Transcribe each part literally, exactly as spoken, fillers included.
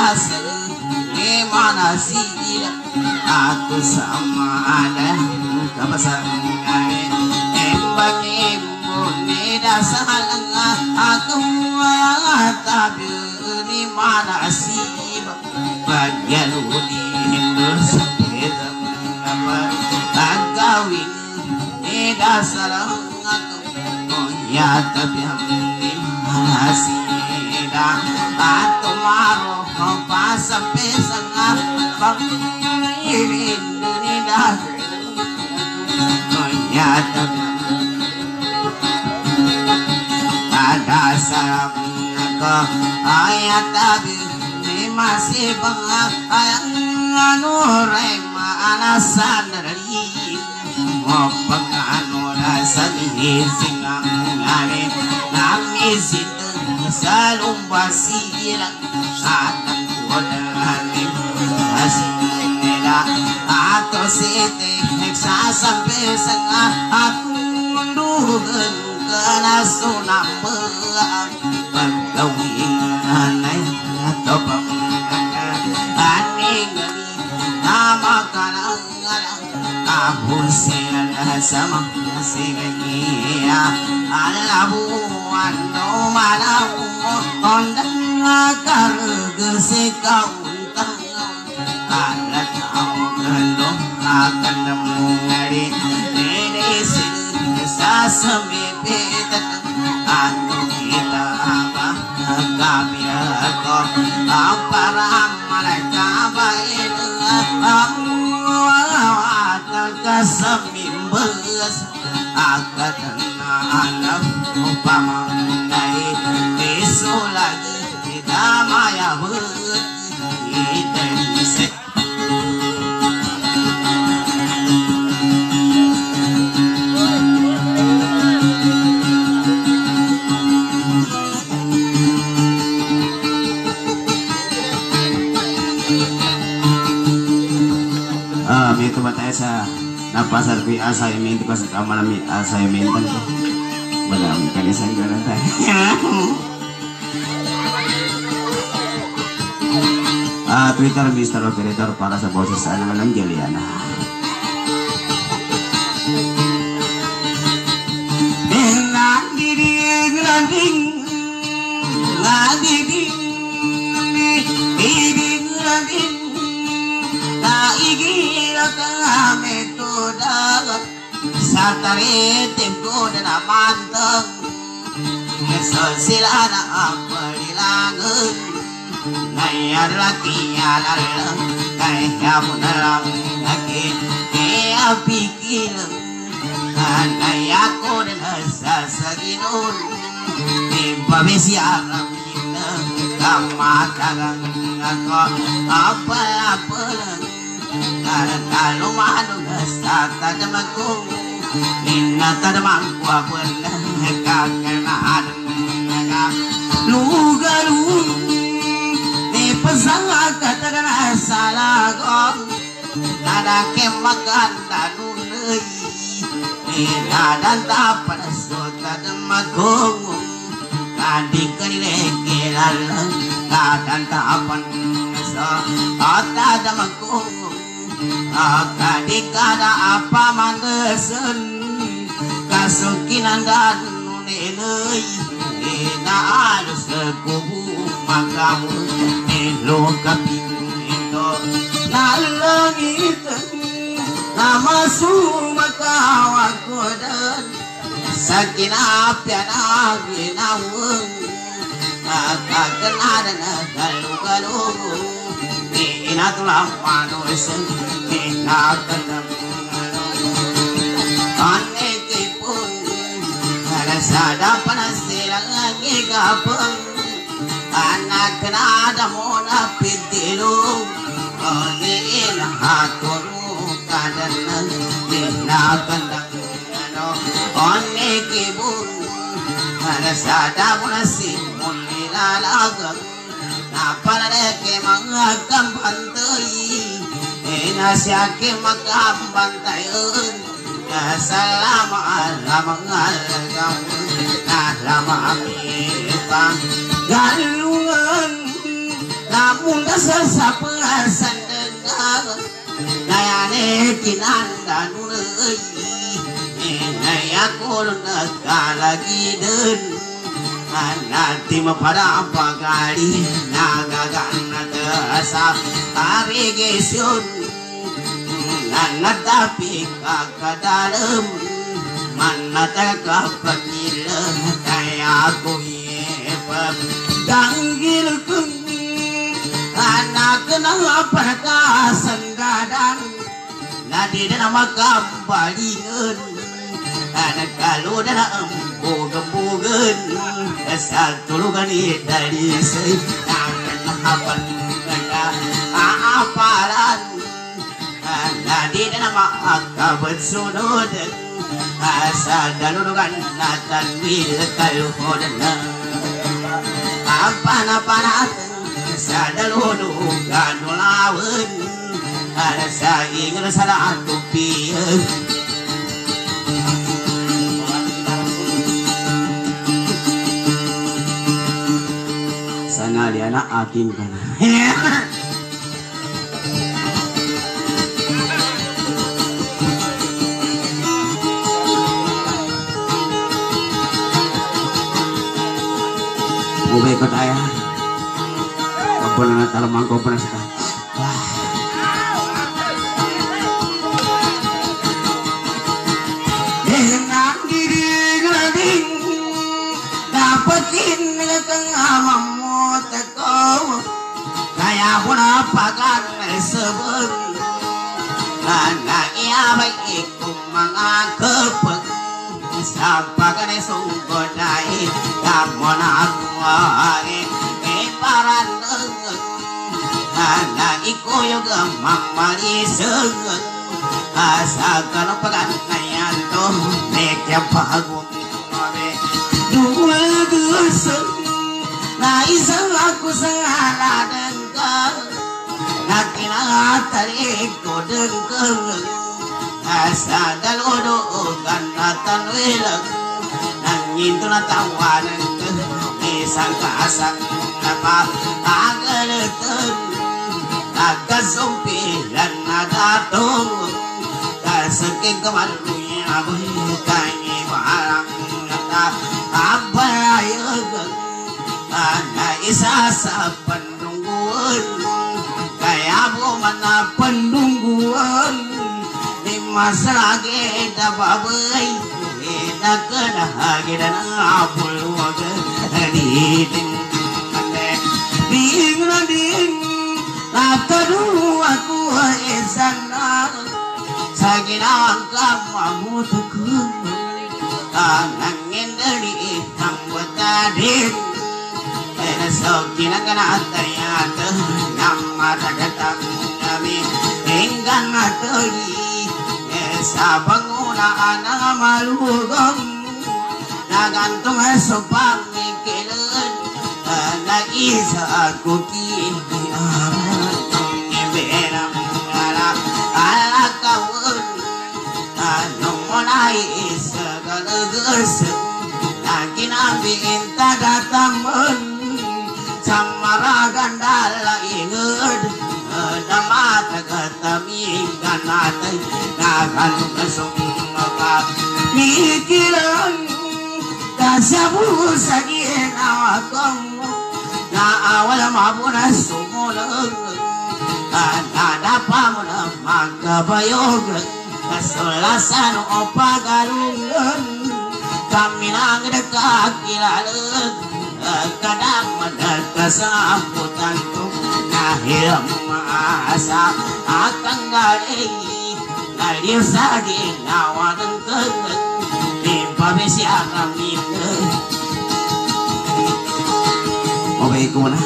dasar mana sih aku sama ada kepasangan embak ibu ni dasar aku tapi ni mana sih bagian udi hindur sepeda apa kawin ni dasar aku oh ya tapi ni mana sih atau maroh pas sampai setengah bang ini ini dah ternyata ada sarang ke ayat tapi ini masih bengak ayat anu rema alasan dari mau penganu rasa ini singang ngari nami sin salum basiran satang kudahanim asinela atau sete heksa sampai setengah aku munduhkan kena sunam bergawin anai atau pemenang aning nama kanang kabur sila sama siganya alabuan no malamu ondang akar gesekau tang alat au kendo akan mengari ini sisa semipet anu kita apa kami aku para mereka baik kasamimbas akan alam upama naik besok lagi kita maya ber kita bisa ah itu bataya sa napasar ko assignment ko sa kamar mi assignment ko madami kali sa garan tayo ah Twitter Mister Operator para sa boses sa naman ng Jeliana nadidig nadidig nadidig nadidig nadidig naigil kami tudak sa taritim ko na namantang sa sila na apalilangan ngayon rakiya lalang kaya mo na lang akin kaya pikilang kaya ko na nasasaginon di pabisya kami na kamatagang ako apal-apalang kalau malu sa tadamag ko inatadamang ko apal kakanaan lugarun di pasang katagana sa lagong nadake maganda nunay inadanta para sa tadamag ko kadik kanilekilalang kadantapan sa atadamag ko kadikada apa mandesan kasukinan dan nunenay ina alus kubu makamu ilo kapinto nalangitan nama sumakawag ko dan sa kinapyan ang ginawang nakaganadan na kalugalong inatulang manusin inakalang anekipun nalasada panasilang ngigapang anak kenada mo na pintilong oniinhaturo kadanan inakalang anekipun nalasada panasilang nilalagang napalake mga kampantay inasyake magkampantayon nasalama alamang alagam nalama amipang galungan namun dasar sapeasan dengar dayane kinandanun naya kulun lagi den nanti pada apa kali nagagan terasa hari gesun nana tapi kakak dalam mana tak penila kayak aku danggil keng anak kenal apa kasendadan nadi dan nama kambalingan anak kalau dan embug-embugan satu lugan dari sedangan apa apalan nadi dan nama akabat sunod asa dalugan natan wil kalau hodan apa-apa sa dalugan lawan ada saing salah tupi sana dia anak akin kan gue ikut ayah kau pernah talamang kau pernah suka dengan diri gelading dapetin tengah mamut kau kayak pun apa kan sebut karena ia baik mengakepek siapa kan sungguh naik kamu nak wae paran dengan anak iku juga mamali sengen asa kalau pegan kayan tuh nekya pagung ngabe dua geseng na isang aku sengala dengkang nakina tarik ko dengkang asa dalodo ganatan wilang nangin to na tawanan isang kaasang apa agaletan agazumpilan na datong kasaging kamaluya aboy kanyi barang nata abayagan na isa sa pandungguan kaya mo man na pandungguan di masage da babay na kanahagi na apulwag diting ding na ding natadu aku esana sa ginawang kamamutukun kanangin dari hambutadin so kinaganatayata namatagatam kami hinggan natali sa pangunaan na malugong nagantung sa pamikilan na isa ako kiniaman iberang alak alakawan anong mulay isa galagasan na kinabing tagataman sa maragandala ingad na matagataming ganatay nakalugasong mapamikilan kasabu sa ginawa kong naawal mabuna sumulang nadapa mo na magkabayog kasulasan o pagalungan kami nang nagkakilalag kadang madagkasaputan ko nahiram maasa akang galing nalir sa ginawa ng kagat pabesya kami okay ko na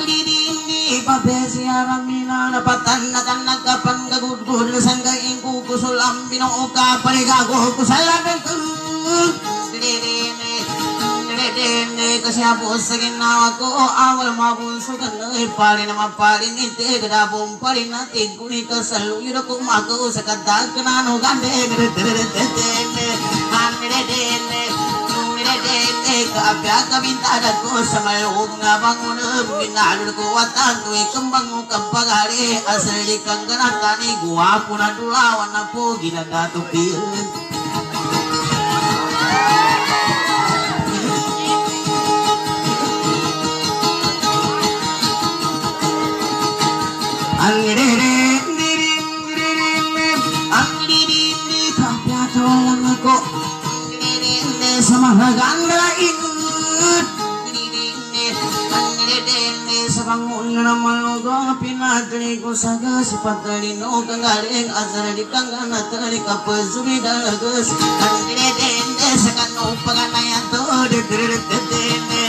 Ramina napatan na kan nagkapan gagudgud sang kaing kuko sulam binuka parigago kusalanan dene kasiapos sa ginawa ko awal mabunso ka na ipalin na mapalin iti kadabong palin natin kuni ka sa luyo ko mako sa kadag ka na no gande dene dene dene kaapya ka bintada ko sa mayroong nga bangunab binalul ko watan tuwi kembang mo kapagari asali kang ganatani guwapo na dulawan na po ginagatupian Angdiri diri diri angdiri di kapiato lang ako angdiri sama naganda inut angdiri angdiri sa bangun na malugo pinatli ko sa gas patalino kang galing asar di kang ganatali kapasuri dalagas angdiri sa kanu paganayan to diri diri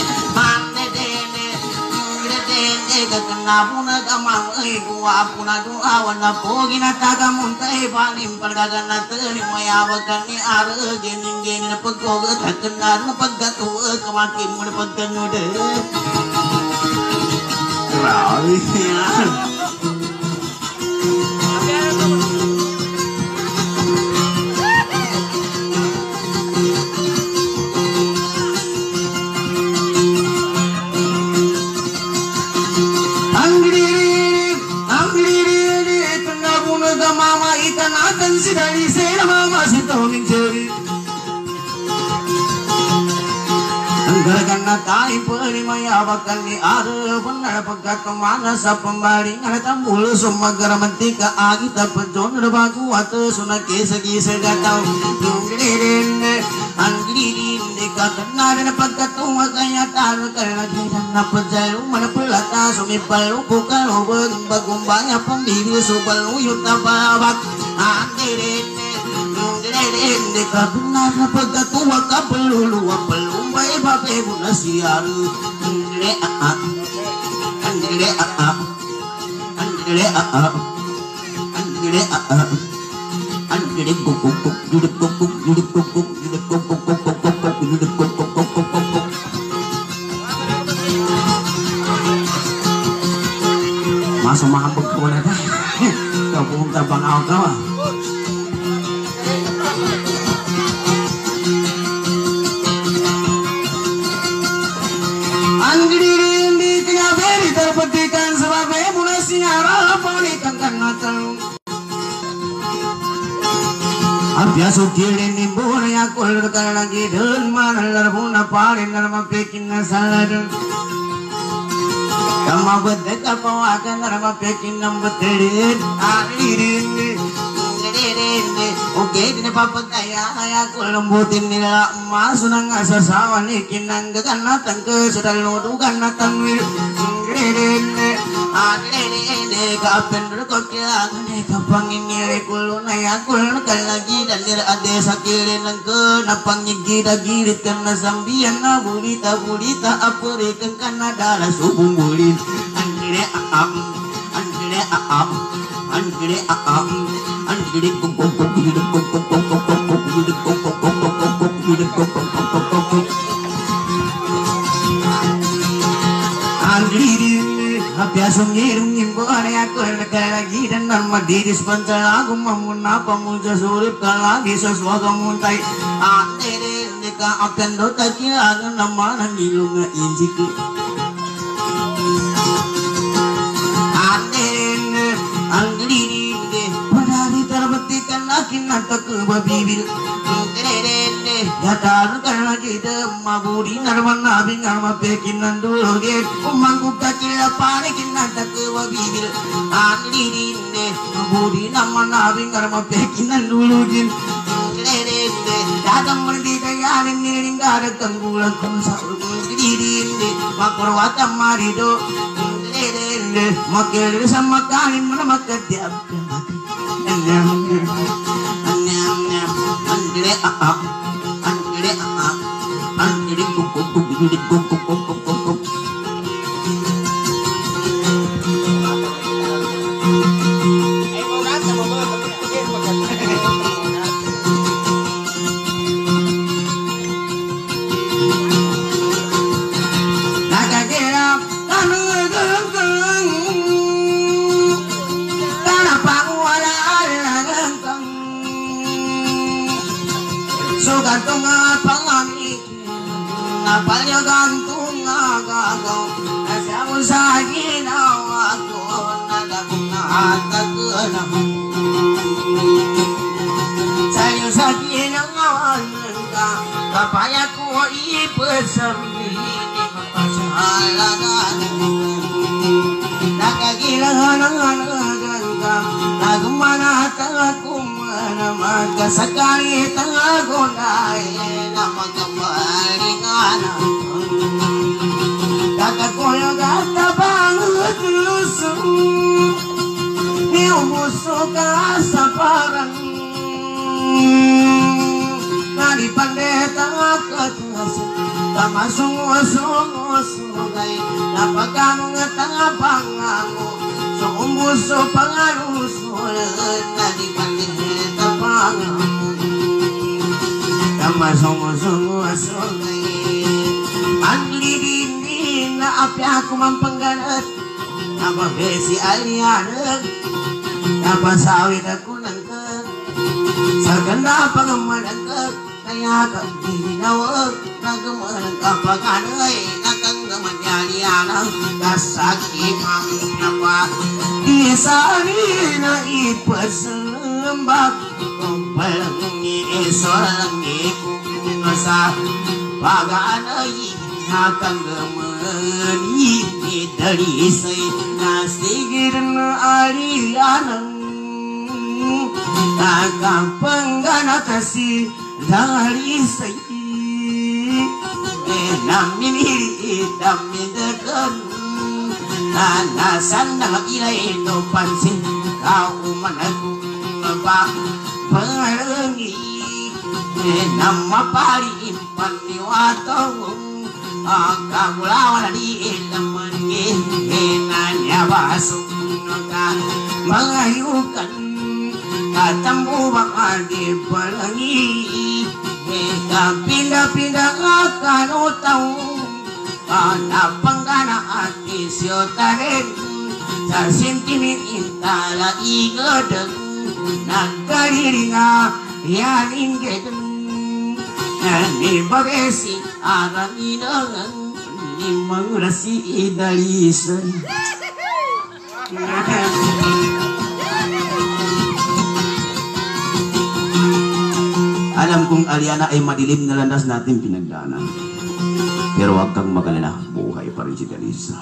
Kakanapo na kamang ay guwapo na duawan na po ginatagamuntay panim palgagan na tali mayawag ka ni ara gining-gining na pagkogat at kanar na pagkatuwa kamakin mo na pagkanuda grabe yan Dari sela mama si tonging jeri Anggarkan na tayo palimayawakan ni ara benar pagkat kemana sa pembalingan tambul sumagar mantika agi dapat jon bagu atau sunak kisa-kisa gatau dungdirin angdirin dekakan na pagkat tuwa kaya taruh karena kita dapat jalu mana pelata sumi palu bukan obeng bagumbanya pembiri subalu yuta babak angdirin angdirin dekakan na pagkat tuwa kapelulu apelum bae babe buna siaru angdire a angdire a angdire a angdire a angdire kuk kuk kuk duduk kuk kuk duduk kuk kuk duduk kuk kuk kuk kuk kuk duduk kuk kuk kuk kuk kuk kuk masa mahambek kemana teh kau pun terbang awak kau Angdirin di tengah beri terpetikan sebabnya mulai sinara panikan karena telung Abya sukirin nimbun ya kul karena gidun mana larbuna parin nama pekin nasaladun Kama bedek apa akan nama pekin nambeterin Angdirin Oke, ini papa kaya kaya aku lembutin nila emas sunang asa sawan ikin nang kekan ke sedal nudukan natang wir ngrene adene kapen kok kya ne kapang ini kulo na ya kulo kal lagi dan dir ade sakire nang ke napang gida girit kana sambian na bulita bulita apure kan kana dala subung bulin andre am andre am andre am Angdiri kuk kuk kuk duduk kuk kuk kuk kuk kuk kuk duduk kuk kuk kuk kuk kuk kuk duduk kuk kuk kuk kuk kuk kuk Angdiri abhyasam ngirum ngimbore aku lagi dan nama diri sepanjang aku memuna pemuja surip kalagi sesuatu muntai Angdiri nika akan dota kira nama nangilunga injiku Angdiri Angdiri terbetikan lagi natak ke babibil Ngerere Yatar karena kita mabudi narman nabi ngarma pekinan dulu Get umangku kakila panikin natak ke babibil Andirinde mabudi nama nabi ngarma pekinan dulu Get Ngerere Datang merdeka yarin niring gara tanggulan kumsahur Ngerere Makor watam marido Ngerere Makir sama kalim mana makatiap Anyam anyam anyam andire a a andire a a andire kuk kuk kuk andire kuk kuk kuk kuk kuk kuk Sugatong pangamikin napalyagantung agagaw nasyamu sa ginawa ko nadagong nahataganaw sa'yo sa ginawa ka kapaya ko ipasambi di mapasahalanan nakagilangan-langan ka nagmanatang ako manaman ka sakali tagunay na magkamalingan kakakulang at nabangot lusong niumuso ka sa parang naripandeta katas kamasungos-sungos-sungay napagamong tangapangango sumbuso pangalusul naripandeta pangango kamasungos-sungos-sungay anlidin na api ako mampangganat napabesi alianag napasawit ako ng kag sa ganda pangamalagag kaya kang dinawag nagamanag kapaganay nakanggamanyalianag kasakimang napa isari na ipasambak kung palang iisolang ikong sa paganay nakanggamani idalisay nasigir na alianang nagkapanggana kasi dalisay naminili damidakan nanasan na ilay ito pansin kaumanagong ba parangi namapari paniwatong kamulawan di ilaman nanyabasong mangayukan katambo baka di palangi pindah-pindah akan utang napanggana at isyotarin sa sentimen intala igadang nagkariringa yanin gedang nanibagesi agang inangan nimang rasi idalisan alam kong Aliana ay madilim na landas natin pinagdaanan. Pero huwag kang magalala, buhay pa rin si Dalisa.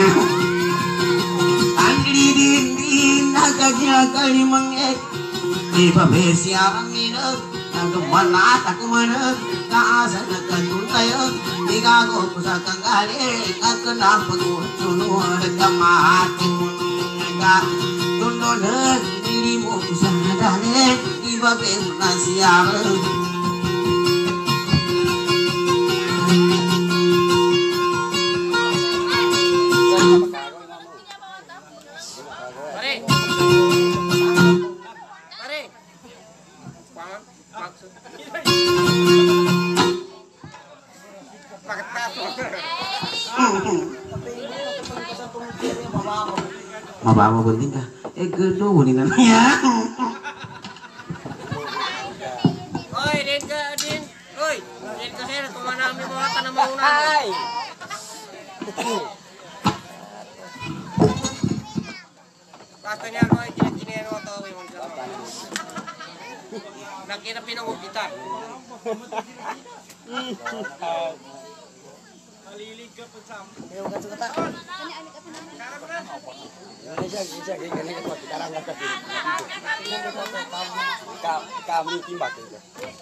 Ang lidin-din na kagyakalimang ek, di pa besya ang inag, nagmanat ako manag, kaasan na katuntayag, di gago ko sa kanggaling, at kanapag-unsunod at kamahating mo nga, tununod, hindi mo ko sa nadaling, ibabin na siya. Pare. Pare. Bakit tato? Mabawa bunting ka. Eh, gado, hunin na niya. Oy, din ka, din. Oy, din ka sir, kumanami mo ka na mauna. Ay! Basta niya, oy, kinakinihan mo ito. Nakita pinangog kita. Malilig ka po sa amin. Ayaw ka sa kata. Kami timbak itu.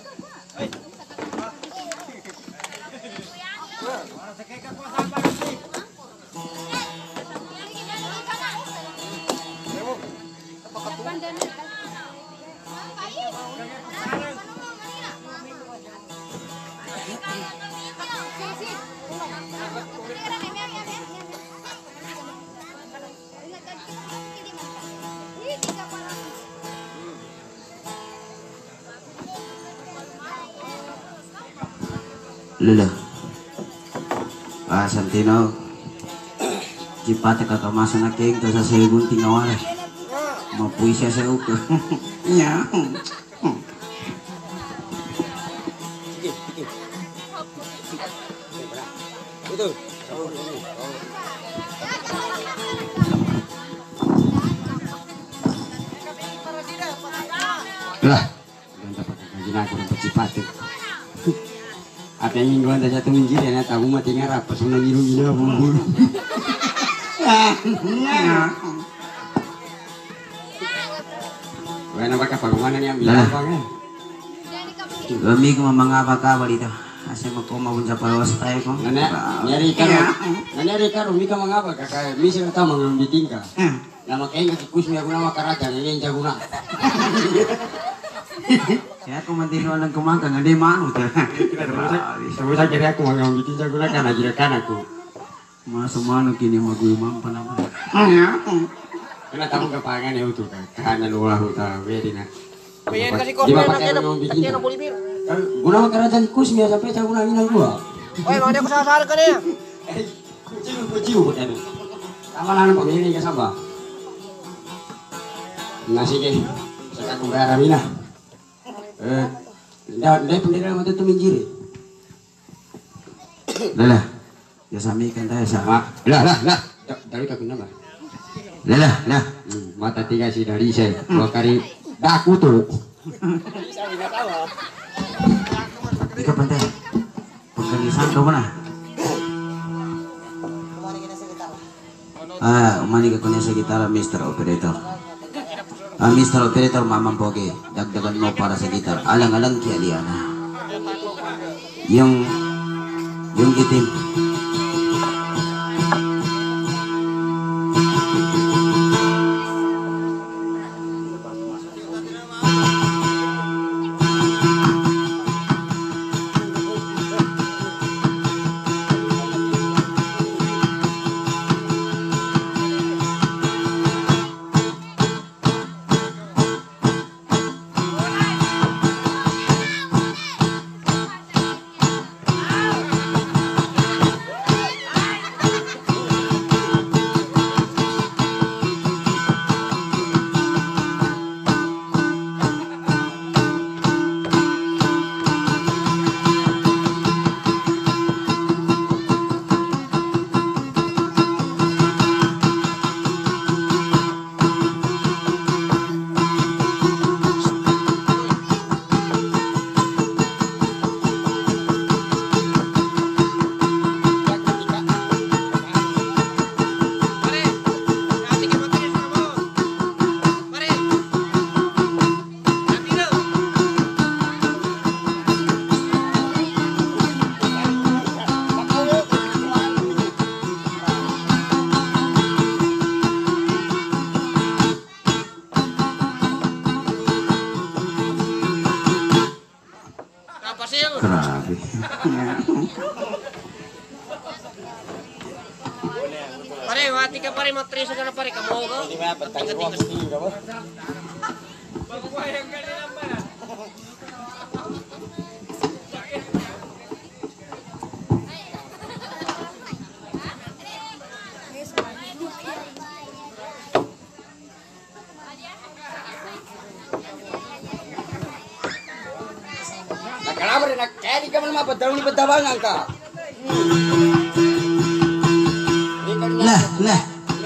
Lula, ah Santino, cipate kakamaso na king to sa segun tingawala, mapuisya sa uko, nya. Itu. Lah, dan dapat kaji aku dan pecipati. Apa yang ingin anda satu minggir ya, tahu mati ngarap pas menang ngiru gila bulu. Wah, nampak apa kemana nih ambil apa kan? Kami ko mamangaba ka balito. Asa mo ko mabunsa pawas tayo ko. Nenek, nyari karo, nenek karo, mika mengapa kakak? Misal kita mengambil tingkah. Nama kayaknya kikus mi aku nama karaja ini yang jaguna. Saya ko mantino lang kumangka ngade manu ta. Sebut saja jadi aku mengambil tingkah jaguna kan aja kan aku. Masuk manu kini magu mampan apa. Kena tahu kepangan ya itu kan. Karena luah uta wedina. Bayan kasih korban nanti na bolibir. Guna kerajaan kus mi sampai jaguna ini gua. Oi, mana aku sasar ka niya? Eh, kucing kucing bukan itu. Amalan pemilih ke Sabah. Nasi ke, sekarang bayar mina. Eh, dah dah pendera mata tu minjiri. Lala. Ya sami kan tayo sa. Ah, lah lah lah. Dari kau nama. Lala, lah. Hmm, mata tiga si dari saya. Dua kali daku tu. Ikaw pantay. Pagkalisan ka ba na? Ah, umani ka kunya sa gitara, mister Operator. Ah, mister Operator, mamang pogi. Dagdagan mo para sa gitar. Alang-alang kialiana. Yung, yung itim. Grabe. Pare, wati ka pare magtrisa ka na pare kamo ko. Tingkat-tingkat. Kenapa nak kali kamu nama betul ni betabangan ka? Lah, lah.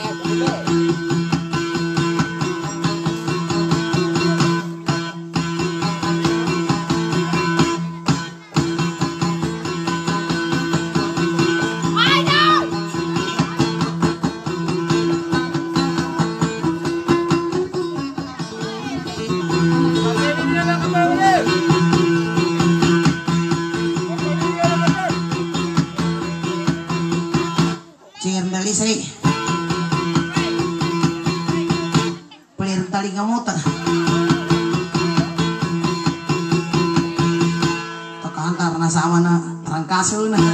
Sri pelir tali ngamuta tekantar na sama na rangkaso na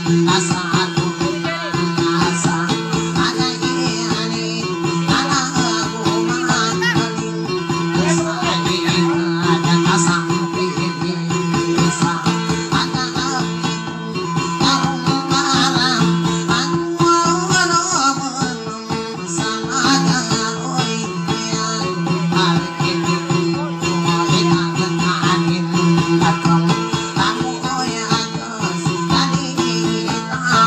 Ah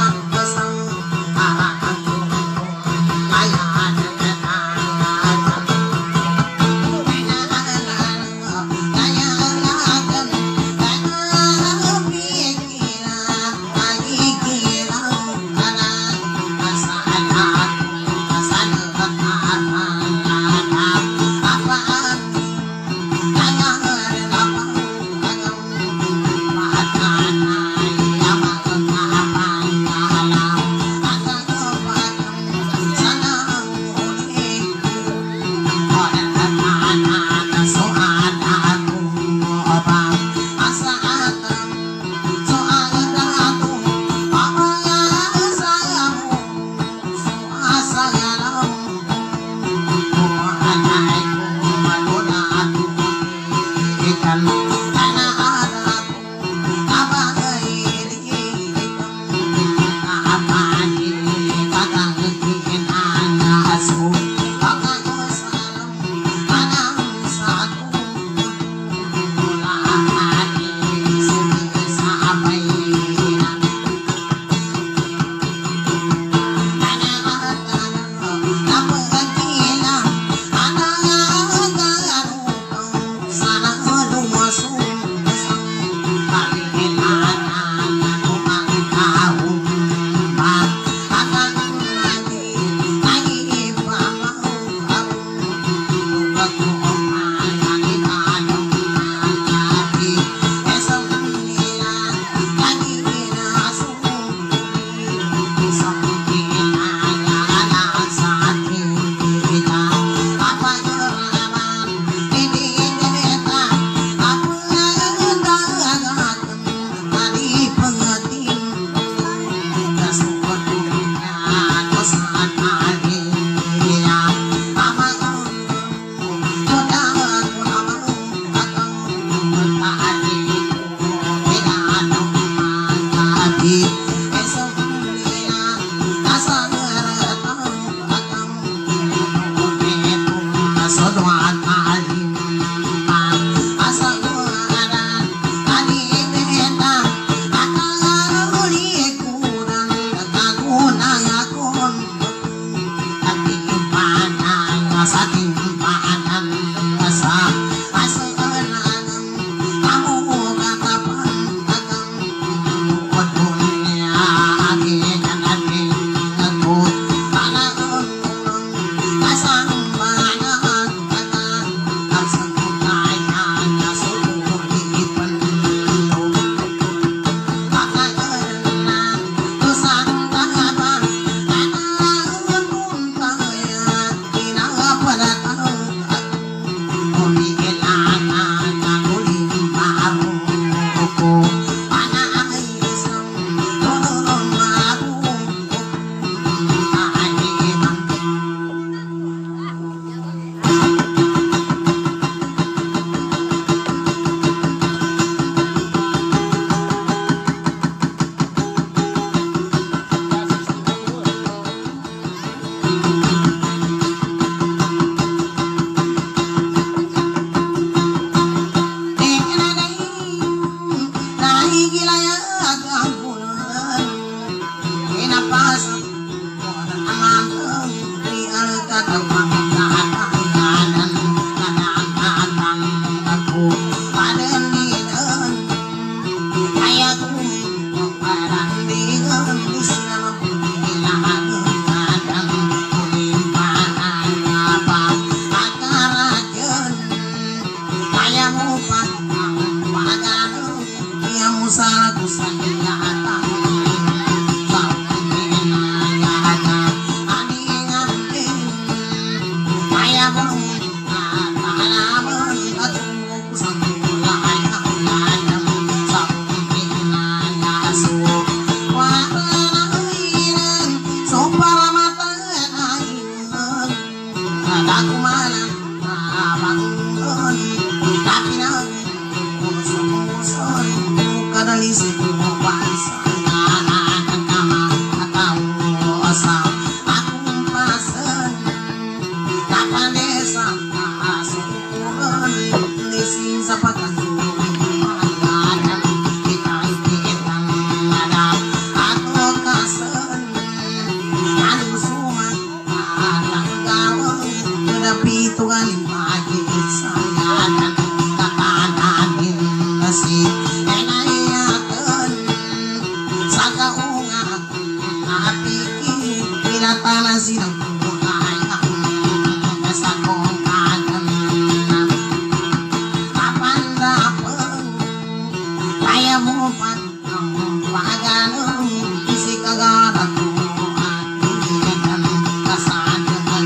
Natana sinang tunay sa kong kaganan kapan dapat kaya mo pagkang paganan isi kaganan ko atin kasagan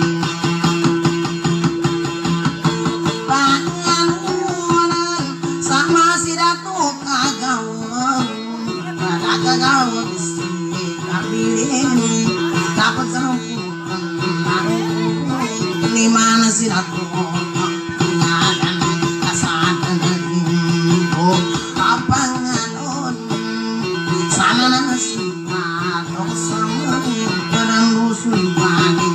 paganunan sama si Dato kagawang kagawang si kabilin dapat samputan di mana si Dato ngadan kasadan ko kapanganon sana na suka dok sama perang rusuh bagi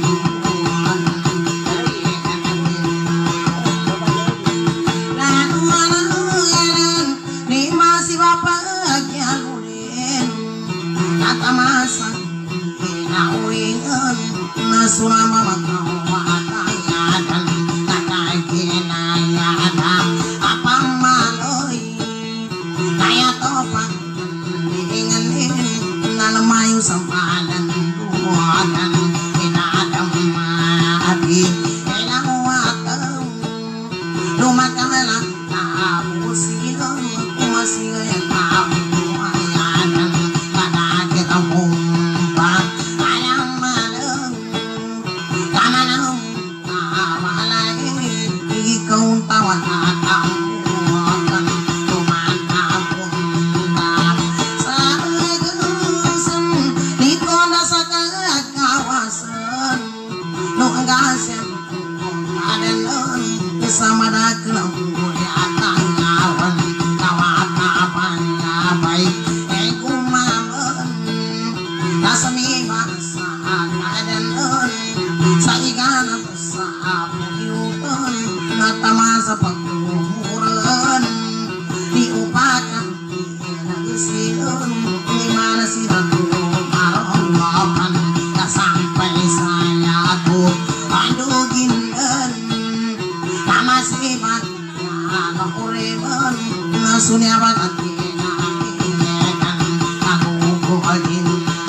lalu anan di masih bapak yalurin kata masa nauingan nasurama magkawataya dan kakaginaya dan apa maloy kaya topang diingin nalamayo sa palan duwagan inadam mati inawataw lumakalang tapusilang kumasigayan kabuhayan kadagit ang umpang alang malang kamanang kamalay ikaw tawan at ang buwagan tumatapunda sa agasan dito na sa kakawasan nung agasan kung kadalan kasama daklang kuya at ang awan tawatapan abay ay kumaman nasa may basa at kadalan sa iganap sa apuyutan natama sa pagmumuran di upakan pinagisilan di mana silang marungapan kasampay saya ako andugindan tama sibat na kuriban nasunyaban at kinakinegan naguguhalin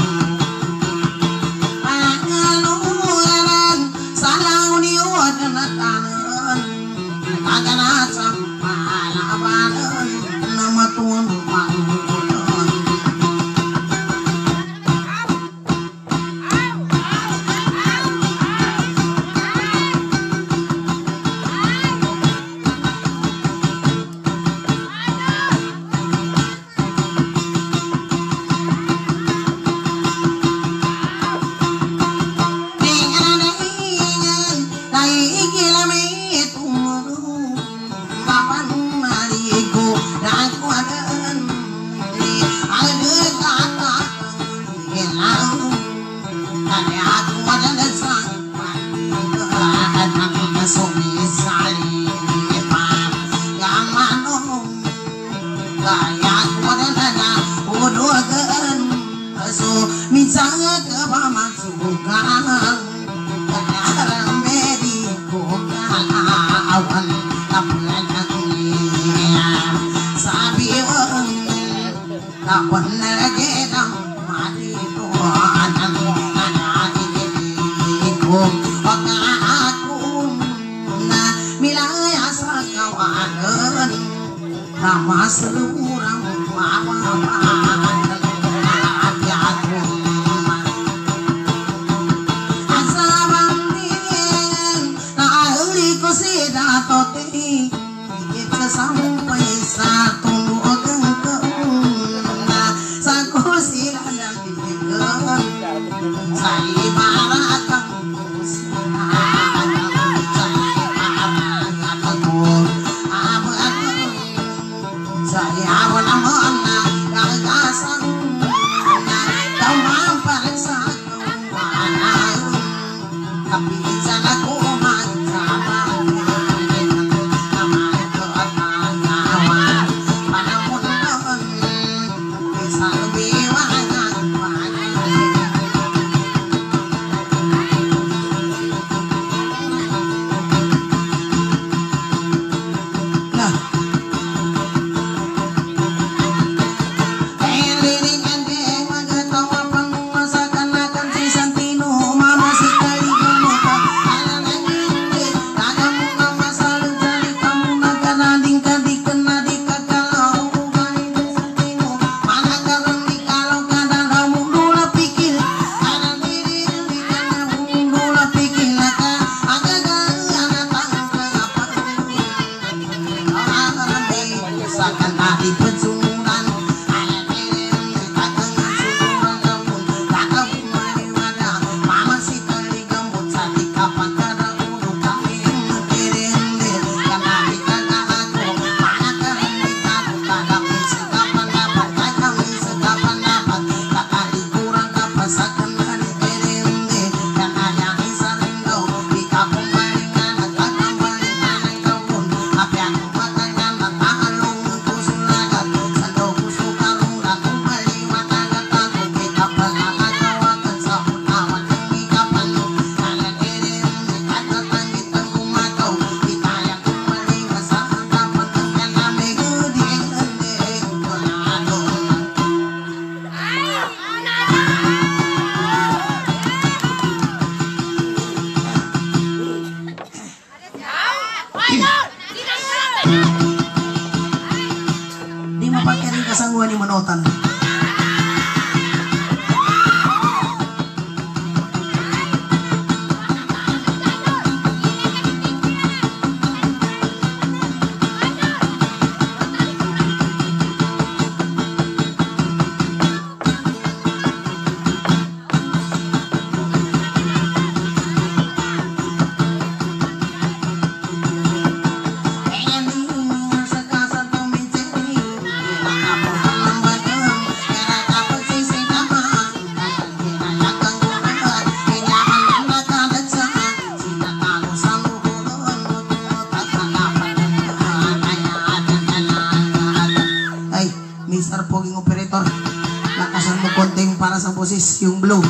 pangalunan salang uniwan na tanan kaganat sa palabanan na matuan pangulan misalnya kepamasukan kadang bedi awan tapulangnya sabiwang kapan lagi dang mati tuan kanani ko aku na milaya sa kawanan nama seluruh mawapan sampai satu keuna sa kursi dan tinggal saya baratang saya baratang abang saya abang gagasan kau mampat sa kawanan tapi jangan ku macam Mama pasang posisi yung blue.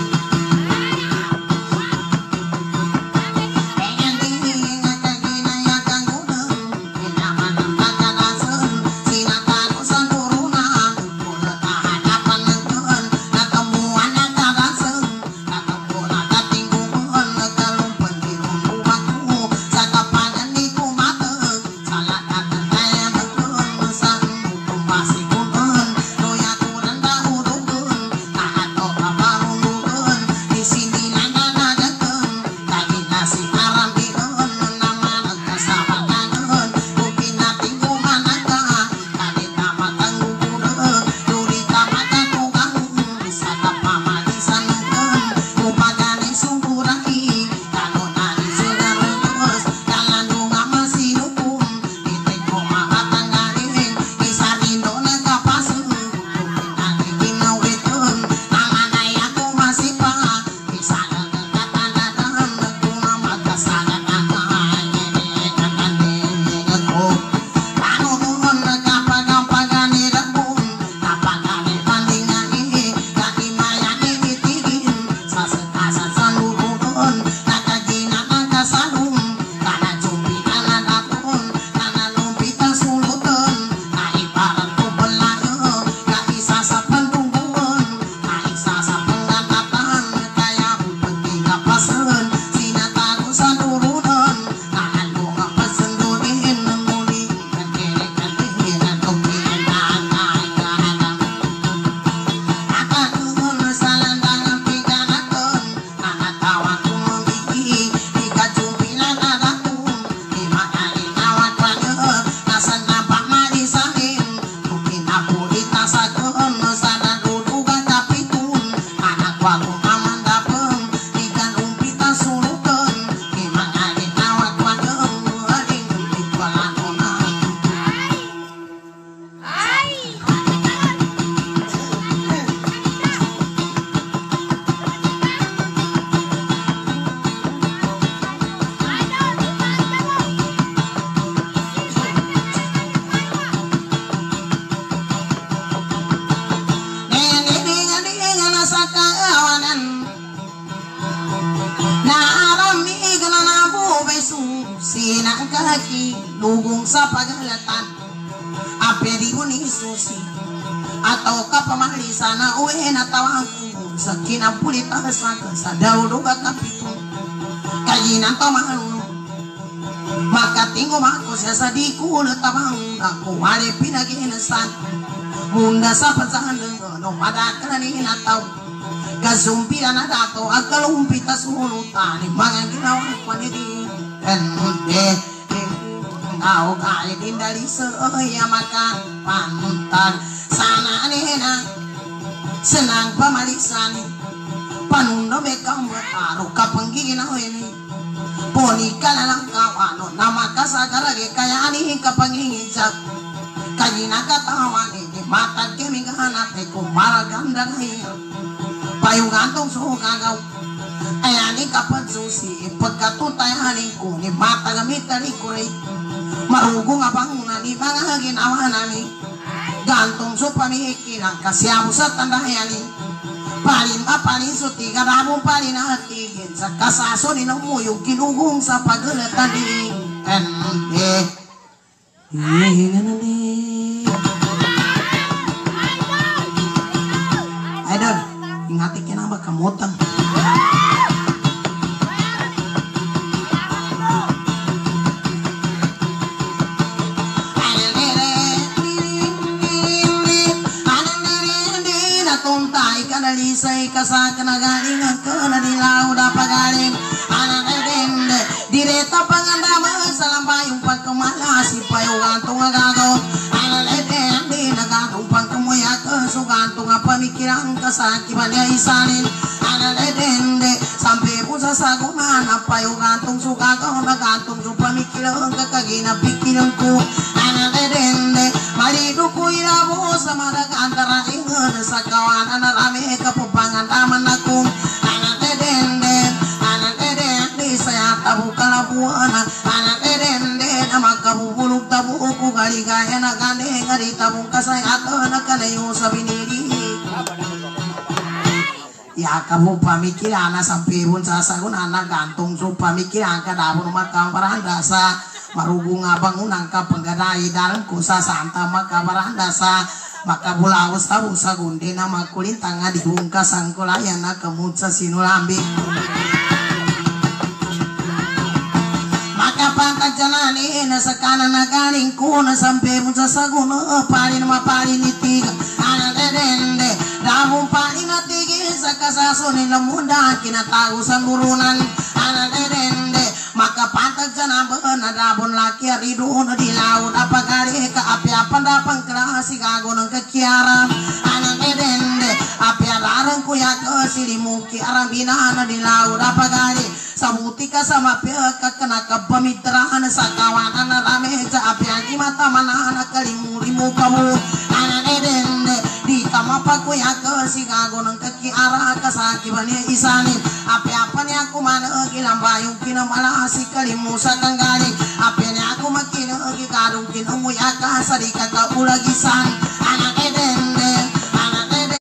Sinangkaki lugong sa pagalatan aperi uni susi atau kapamalisan na uwi na tawangku sa kinapulita sa sa daudo kapitu kayinan tamahan makatingo mako sa sadiku letabang ako wale pinaginasan munda sa pansahan no madakana ni nataw kasumpiran na dato agkalumpita sulutan mga ginawa ko ni ende ngau kali dindari saya makan panutan sana nena senang pamalisan panundo bekam taruh kapanggigin ako ini poni kalalang kawano nama kasagara ge kaya ani kapangingin sak kayina katawan ini mata kemi kahanate ko maraganda ngayon payung antong sukagaw ayani kapat susi pagkatutayani ko ni mata gamit ni ko rin marugong abang na ni mga ginawa nami gantong so pamikilang kasyamu sa tandayani palin apalin so tiga rabong palin natigin sa kasaso ni mo yung kinugong sa pagalatan ni ende hihingan na ni idol ingati ka na magkamotang Dalisay kasa kanagaling ang kanadilaw na pagaling anak edende direta pangandama sa lambayong pagkamalasi payugan tungagago anak edende nagatong pagkamuyak sugantong nga pamikirang kasakiman niya isanin anak edende sampai po sa saguman payugan tong sugagaw nagatong yung pamikirang kakaginapikilang ko anak edende malido ko ilabo sa madagantara ingan sa kawanan na rami kapupangan taman ako anak edende anak edende saya tabu kalabuana anak edende na magkabubulog tabu ko galigaya na gane ngari tabong kasay ato na kalayo sa binili ya kamu pamikir anak sampai pun sasagun anak gantung so pamikir angka dapur maka parandasa marugung abang unangka penggadai dalam kusa santa maka parandasa maka bula usa usa gundi nama kulit tangga dihungka sangkulayana kemuca sinulambi maka pantang jalani nasekana nagaling kuna sampai muca saguna parin maparin itiga anak dedende damun parin atigi sakasasuni lemunda kina tahu samburunan anak dedende maka pantang jana beuna dabun laki ridun di laut apa kali ke api apa dapang kerasi kagunung kekiara anak dedende api alarang kuya ke silimu kiara binana di laut apa kali sabutika sama pihak kena kepemitraan sakawanan rameja api anji mata mana anak kalimu limu kamu anak dedende di tamapa kuya ke si kagunung kekiara kesakibani isanin api apa ni aku mana gilam bayung kina malah si kalimu sakanggaling api ni aku makin agi kadung kina muya kasari kata ulagisan anak dedende anak dedende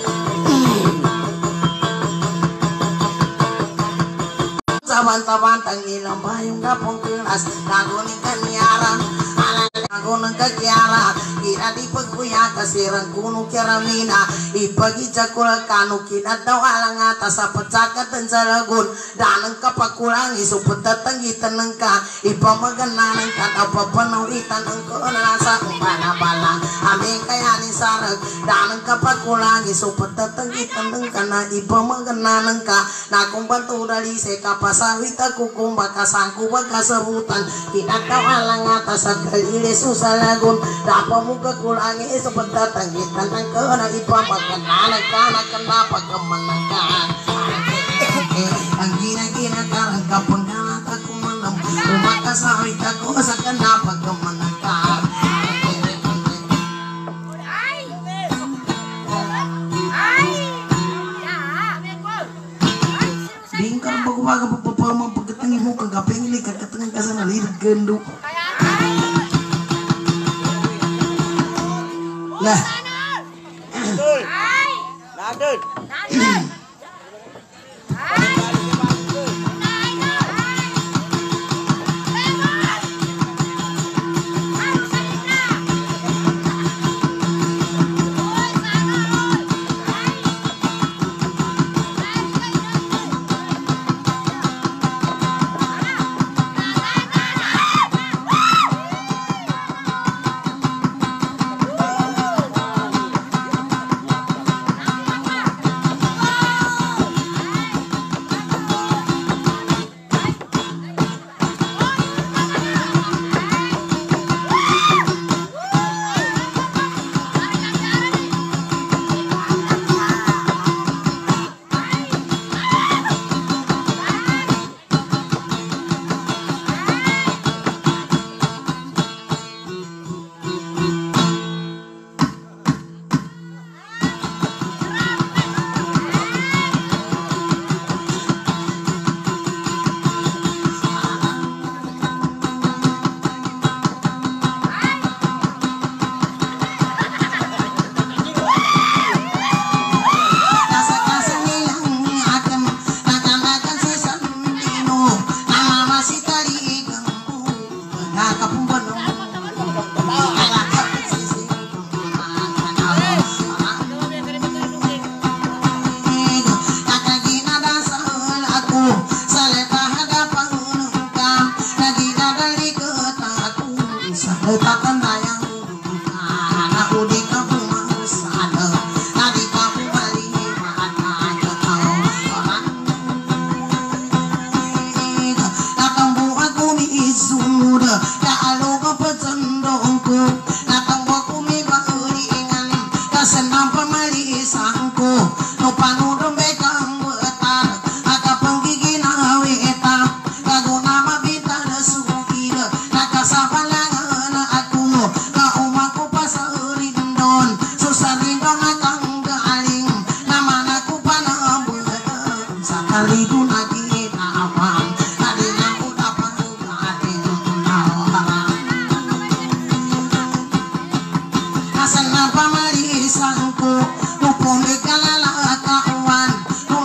bantang-bantang ilang bayong dapong kelas naguning kanyaran anak nagunang kagyara kira di pagkuya kasirang kuno kiramina ipagi cakula kanu kina daw alang atas sa pagsakat dan sa lagun danang kapakulang isupot tatanggi tanang ka ipamaganan ka apa panuritan ang kunasa umpana-balang aming kayanin sarag danang kapakulang isupot tatanggi tanang ka na ipamaganan ka na kung bantu dali se kapasawit ako kung baka sangku baka sabutan kinataw alang atas sa kalili susalagun dapat mo kakulangi sa pagtatangitan ng ka na ipamaganan ka na kanapag kamanang ka ang ginagina ka ang kapon ka na kakumanang umakasawit ako sa kanapag kamanang ka Dingkar bago-bago pagpapamang pagkatangi mo kagapeng ili kagkatangan ka sa nalirig gando. Lah. Nadun. Asal napa mari sangku, nupon di kalala kauan,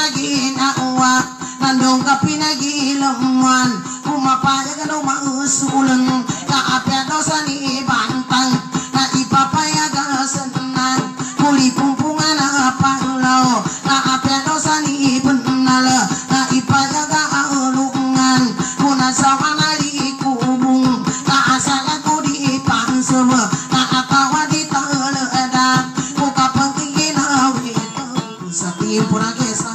pinaginawa nandong ka pinagilaman kumapaya ka daw mausulan kaapya daw sa nibantang na ipapayaga sa tanan muli pumpungan na panglaw kaapya daw sa nibanala na ipayaga alungan kuna sa manali kubong kaasalan ko di pansawa na atawa di talada muka pangkingin awit sa timpo na kesa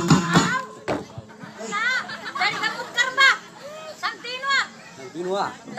Dari kamu karba, Santino. Binua.